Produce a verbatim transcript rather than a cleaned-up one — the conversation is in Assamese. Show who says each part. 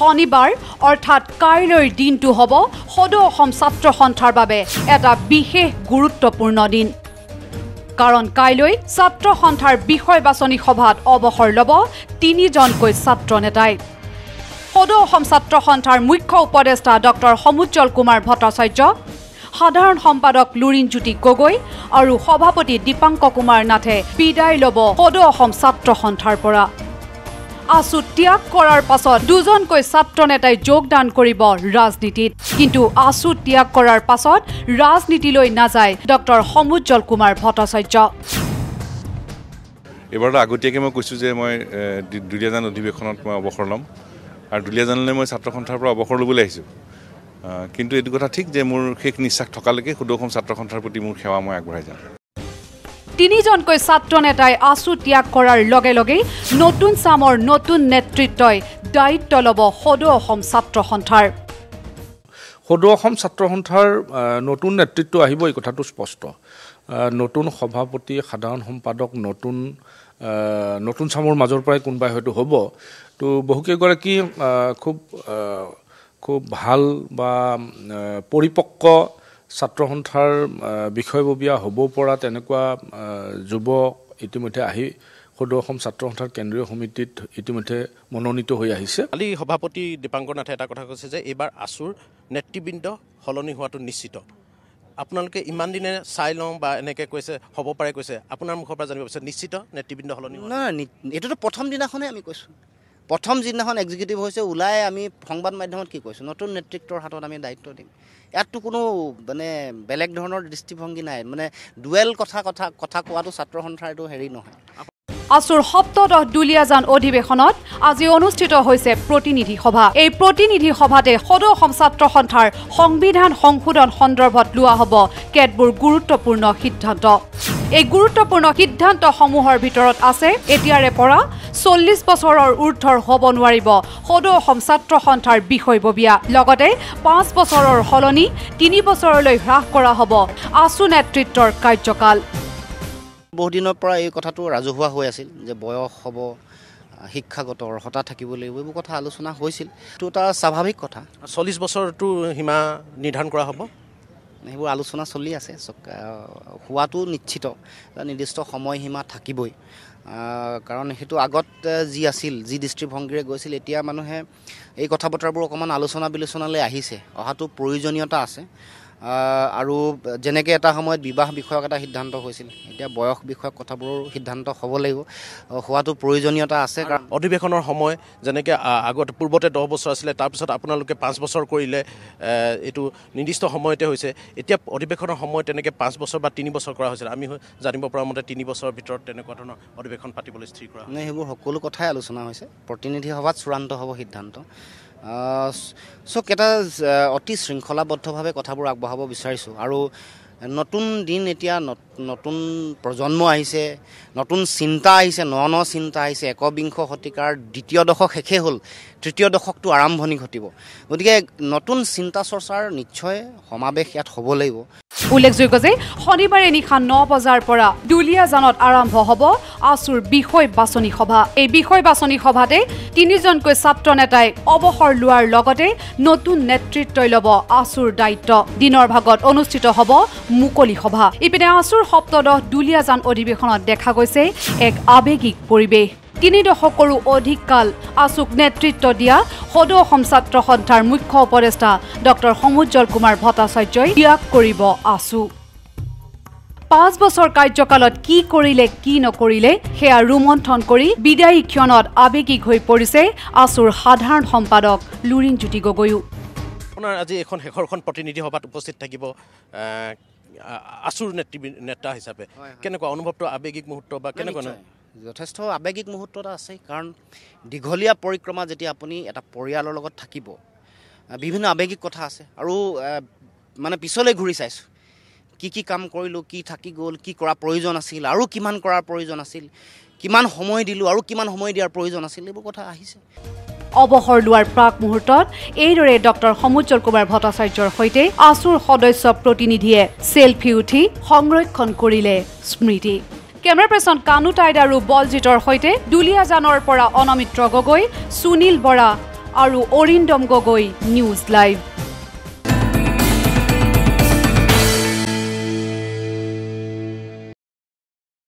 Speaker 1: শনিবাৰ অৰ্থাৎ কাইলৈৰ দিনটো হ'ব সদৌ অসম ছাত্ৰ সন্থাৰ বাবে এটা বিশেষ গুৰুত্বপূৰ্ণ দিন কাৰণ কাইলৈ ছাত্ৰ সন্থাৰ বিষয় বাছনি সভাত অৱসৰ ল'ব তিনিজনকৈ ছাত্ৰ নেতাই সদৌ অসম ছাত্ৰ সন্থাৰ মুখ্য উপদেষ্টা ডক্টৰ সমুজ্জ্বল কুমাৰ ভট্টাচাৰ্য সাধাৰণ সম্পাদক লুৰিণজ্যোতি গগৈ আৰু সভাপতি দীপাংক কুমাৰ নাথে বিদায় ল'ব সদৌ অসম ছাত্ৰ সন্থাৰ পৰা আসু ত্যাগ কৰাৰ পাছত দুজনকৈ ছাত্ৰ নেতাই যোগদান কৰিব ৰাজনীতিত কিন্তু আসু ত্যাগ কৰাৰ পাছত ৰাজনীতিলৈ নাযায় ডক্টৰ সমুজ্জ্বল কুমাৰ ভট্টাচাৰ্য
Speaker 2: এবাৰ আগতীয়াকৈ মই কৈছোঁ যে মই দুলীয়াজান অধিৱেশনত মই অৱসৰ ল'ম আৰু দুলীয়াজানলৈ মই ছাত্ৰ সন্থাৰ পৰা অৱসৰ ল'বলৈ আহিছোঁ কিন্তু এইটো কথা ঠিক যে মোৰ শেষ নিশ্বাস থকালৈকে সদৌ অসম ছাত্ৰ সন্থাৰ প্ৰতি মোৰ সেৱা মই আগবঢ়াই যাম
Speaker 1: তিনিজনকৈ ছাত্ৰ নেতাই আসু ত্যাগ কৰাৰ লগে লগে নতুন চামৰ নতুন নেতৃত্বই দায়িত্ব ল'ব সদৌ অসম ছাত্ৰ সন্থাৰ
Speaker 3: সদৌ অসম ছাত্ৰ সন্থাৰ নতুন নেতৃত্ব আহিব এই কথাটো স্পষ্ট নতুন সভাপতি সাধাৰণ সম্পাদক নতুন নতুন চামৰ মাজৰ পৰাই কোনোবাই হয়তো হ'ব তো বহুকেইগৰাকী খুব খুব ভাল বা পৰিপক্ক ছাত্ৰ সন্থাৰ বিষয়ববীয়া হ'ব পৰা তেনেকুৱা যুৱক ইতিমধ্যে আহি সদৌ অসম ছাত্ৰ সন্থাৰ কেন্দ্ৰীয় সমিতিত ইতিমধ্যে মনোনীত হৈ আহিছে
Speaker 4: কালি সভাপতি দীপাংকৰ নাথে এটা কথা কৈছে যে এইবাৰ আসুৰ নেতৃবৃন্দ সলনি হোৱাটো নিশ্চিত আপোনালোকে ইমান দিনে চাই লওঁ বা এনেকৈ কৈছে হ'ব পাৰে কৈছে আপোনাৰ মুখৰ পৰা জানিব বিচাৰিছে নিশ্চিত নেতৃবৃন্দ সলনি
Speaker 5: নহয় এইটোতো প্ৰথম দিনাখনেই আমি কৈছোঁ প্ৰথম যিদিনাখন এক্সিকিউটিভ হৈছে ওলাই আমি সংবাদ মাধ্যমত কি কৈছোঁ নতুন নেতৃত্বৰ হাতত আমি দায়িত্ব দিম ইয়াততো কোনো মানে বেলেগ ধৰণৰ দৃষ্টিভংগী নাই মানে ডুৱেল কথা কথা কথা কোৱাটো ছাত্ৰ সন্থাৰ এইটো হেৰি নহয়
Speaker 1: আসুৰ সপ্তদশ দুলীয়াজান অধিৱেশনত আজি অনুষ্ঠিত হৈছে প্ৰতিনিধি সভা এই প্ৰতিনিধি সভাতে সদৌ অসম ছাত্ৰ সন্থাৰ সংবিধান সংশোধন সন্দৰ্ভত লোৱা হ'ব কেতবোৰ গুৰুত্বপূৰ্ণ সিদ্ধান্ত এই গুৰুত্বপূৰ্ণ সিদ্ধান্তসমূহৰ ভিতৰত আছে এতিয়াৰে পৰা চল্লিছ বছৰৰ ঊৰ্ধৰ হ'ব নোৱাৰিব সদৌ অসম ছাত্ৰ সন্থাৰ বিষয়ববীয়া লগতে পাঁচ বছৰৰ সলনি তিনি বছৰলৈ হ্ৰাস কৰা হ'ব আসু নেতৃত্বৰ কাৰ্যকাল
Speaker 5: বহুদিনৰ পৰা এই কথাটো ৰাজহুৱা হৈ আছিল যে বয়স হ'ব শিক্ষাগত অৰ্হতা থাকিব লাগিব এইবোৰ কথা আলোচনা হৈছিল এইটো এটা স্বাভাৱিক কথা
Speaker 4: চল্লিছ বছৰটো সীমা নিৰ্ধাৰণ কৰা হ'ব
Speaker 5: সেইবোৰ আলোচনা চলি আছে হোৱাটো নিশ্চিত এটা নিৰ্দিষ্ট সময়সীমা থাকিবই কাৰণ সেইটো আগত যি আছিল যি দৃষ্টিভংগীৰে গৈছিল এতিয়া মানুহে এই কথা বতৰাবোৰ অকণমান আলোচনা বিলোচনালৈ আহিছে অহাটো প্ৰয়োজনীয়তা আছে আৰু যেনেকৈ এটা সময়ত বিবাহ বিষয়ক এটা সিদ্ধান্ত হৈছিল এতিয়া বয়স বিষয়ক কথাবোৰৰ সিদ্ধান্ত হ'ব লাগিব হোৱাটো প্ৰয়োজনীয়তা আছে কাৰণ
Speaker 4: অধিৱেশনৰ সময় যেনেকৈ আগত পূৰ্বতে দহ বছৰ আছিলে তাৰপিছত আপোনালোকে পাঁচ বছৰ কৰিলে এইটো নিৰ্দিষ্ট সময়তে হৈছে এতিয়া অধিৱেশনৰ সময় তেনেকৈ পাঁচ বছৰ বা তিনি বছৰ কৰা হৈছিল আমি জানিব পৰা মতে তিনি বছৰৰ ভিতৰত তেনেকুৱা ধৰণৰ অধিৱেশন পাতিবলৈ স্থিৰ কৰা
Speaker 5: নাই সেইবোৰ সকলো কথাই আলোচনা হৈছে প্ৰতিনিধি সভাত চূড়ান্ত হ'ব সিদ্ধান্ত চক এটা অতি শৃংখলাবদ্ধভাৱে কথাবোৰ আগবঢ়াব বিচাৰিছোঁ আৰু নতুন দিন এতিয়া নতুন প্ৰজন্ম আহিছে নতুন চিন্তা আহিছে ন ন চিন্তা আহিছে একবিংশ শতিকাৰ দ্বিতীয় দশক শেষে হ'ল তৃতীয় দশকটো আৰম্ভণি ঘটিব গতিকে নতুন চিন্তা চৰ্চাৰ নিশ্চয় সমাৱেশ ইয়াত হ'ব লাগিব
Speaker 1: উল্লেখযোগ্য যে শনিবাৰে নিশা ন বজাৰ পৰা দুলীয়াজানত আৰম্ভ হ'ব আসুৰ বিষয় বাছনি সভা এই বিষয় বাছনি সভাতে তিনিজনকৈ ছাত্ৰ নেতাই অৱসৰ লোৱাৰ লগতে নতুন নেতৃত্বই ল'ব আসুৰ দায়িত্ব দিনৰ ভাগত অনুষ্ঠিত হ'ব মুকলি সভা ইপিনে আসুৰ সপ্তদশ দুলীয়াজান অধিৱেশনত দেখা গৈছে এক আৱেগিক পৰিৱেশ তিনি দশকৰো অধিক কাল আসুক নেতৃত্ব দিয়া সদৌ অসম ছাত্ৰ সন্থাৰ মুখ্য উপদেষ্টা ডক্টৰ সমুজ্জ্বল কুমাৰ ভট্টাচাৰ্যই ত্যাগ কৰিব আসু পাঁচ বছৰ কাৰ্যকালত কি কৰিলে কি নকৰিলে সেয়া ৰোমন্থন কৰি বিদায়ী ক্ষণত আৱেগিক হৈ পৰিছে আসুৰ সাধাৰণ সম্পাদক লুৰিণজ্যোতি গগৈও
Speaker 4: আপোনাৰ আজি এখন শেষৰখন প্ৰতিনিধি সভাত উপস্থিত থাকিব আসুৰ নেতৃ নেতা হিচাপে কেনেকুৱা অনুভৱটো আৱেগিক মুহূৰ্ত বা কেনেকুৱা
Speaker 5: যথেষ্ট আৱেগিক মুহূৰ্ত এটা আছে কাৰণ দীঘলীয়া পৰিক্ৰমা যেতিয়া আপুনি এটা পৰিয়ালৰ লগত থাকিব বিভিন্ন আৱেগিক কথা আছে আৰু মানে পিছলৈ ঘূৰি চাইছোঁ কি কি কাম কৰিলোঁ কি থাকি গ'ল কি কৰা প্ৰয়োজন আছিল আৰু কিমান কৰাৰ প্ৰয়োজন আছিল কিমান সময় দিলোঁ আৰু কিমান সময় দিয়াৰ প্ৰয়োজন আছিল এইবোৰ কথা আহিছে
Speaker 1: অৱসৰ লোৱাৰ প্ৰাক মুহূৰ্তত এইদৰে ডক্টৰ সমুজ্জ্বল কুমাৰ ভট্টাচাৰ্যৰ সৈতে আসুৰ সদস্য প্ৰতিনিধিয়ে সেলফি উঠি সংৰক্ষণ কৰিলে স্মৃতি কেমেৰা পাৰ্চন কানু টাইড আৰু বলজিতৰ সৈতে দুলীয়াজানৰ পৰা অনমিত্ৰ গগৈ সুনীল বৰা আৰু অৰিন্দম গগৈ, নিউজ লাইভ।